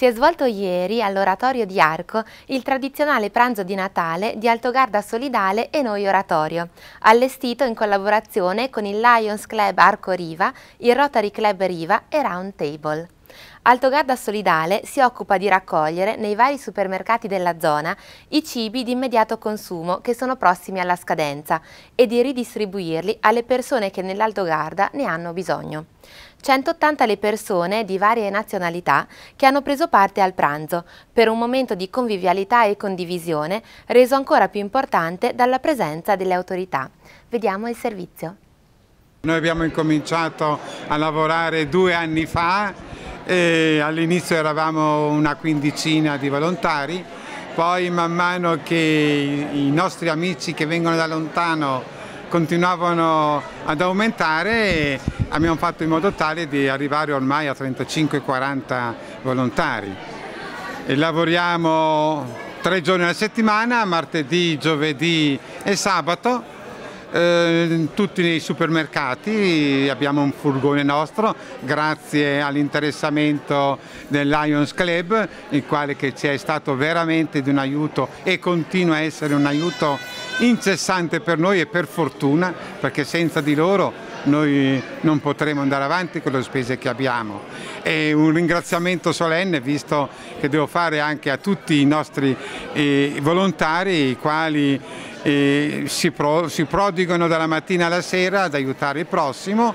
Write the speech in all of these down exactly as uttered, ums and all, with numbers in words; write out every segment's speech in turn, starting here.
Si è svolto ieri all'Oratorio di Arco il tradizionale pranzo di Natale di Altogarda Solidale e Noi Oratorio, allestito in collaborazione con il Lions Club Arco Riva, il Rotary Club Riva e Round Table. Altogarda Solidale si occupa di raccogliere nei vari supermercati della zona i cibi di immediato consumo che sono prossimi alla scadenza e di ridistribuirli alle persone che nell'Altogarda ne hanno bisogno. centottanta le persone di varie nazionalità che hanno preso parte al pranzo, per un momento di convivialità e condivisione reso ancora più importante dalla presenza delle autorità. Vediamo il servizio. Noi abbiamo incominciato a lavorare due anni fa e all'inizio eravamo una quindicina di volontari, poi man mano che i nostri amici che vengono da lontano continuavano ad aumentare, abbiamo fatto in modo tale di arrivare ormai a trentacinque quaranta volontari. E lavoriamo tre giorni alla settimana, martedì, giovedì e sabato. Eh, tutti nei supermercati, abbiamo un furgone nostro grazie all'interessamento del Lions Club, il quale che ci è stato veramente di un aiuto e continua a essere un aiuto incessante per noi e per fortuna, perché senza di loro noi non potremo andare avanti con le spese che abbiamo. E un ringraziamento solenne, visto che devo fare anche a tutti i nostri eh, volontari, i quali eh, si, pro, si prodigano dalla mattina alla sera ad aiutare il prossimo,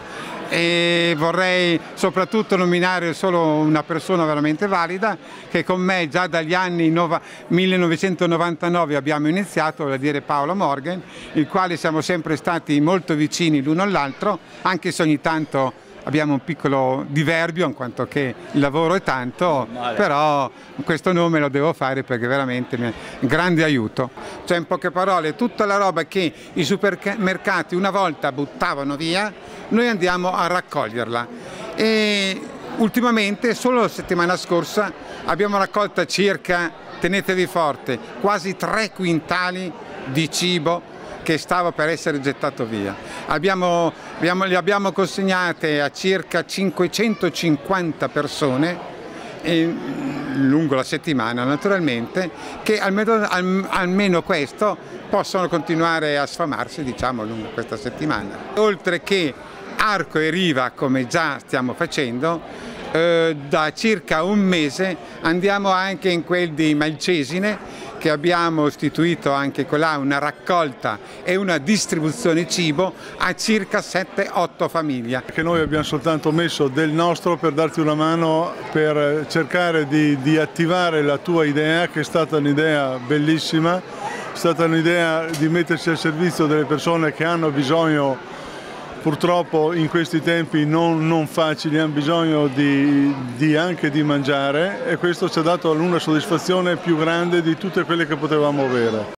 e vorrei soprattutto nominare solo una persona veramente valida che con me già dagli anni millenovecentonovantanove abbiamo iniziato, vale a dire Paolo Morgan, il quale siamo sempre stati molto vicini l'uno all'altro, anche se ogni tanto abbiamo un piccolo diverbio in quanto che il lavoro è tanto, però questo nome lo devo fare perché veramente mi è un grande aiuto. Cioè, in poche parole, tutta la roba che i supermercati una volta buttavano via, noi andiamo a raccoglierla. E ultimamente, solo la settimana scorsa, abbiamo raccolto circa, tenetevi forte, quasi tre quintali di cibo che stava per essere gettato via. Abbiamo, abbiamo, le abbiamo consegnate a circa cinquecentocinquanta persone e, lungo la settimana naturalmente, che almeno, al, almeno questo possono continuare a sfamarsi, diciamo, lungo questa settimana. Oltre che Arco e Riva, come già stiamo facendo, eh, da circa un mese andiamo anche in quel di Malcesine, che abbiamo istituito anche là una raccolta e una distribuzione cibo a circa sette otto famiglie. Che noi abbiamo soltanto messo del nostro per darti una mano, per cercare di, di attivare la tua idea, che è stata un'idea bellissima, è stata un'idea di mettersi al servizio delle persone che hanno bisogno. Purtroppo in questi tempi non, non facili, hanno bisogno di, di anche di mangiare, e questo ci ha dato una soddisfazione più grande di tutte quelle che potevamo avere.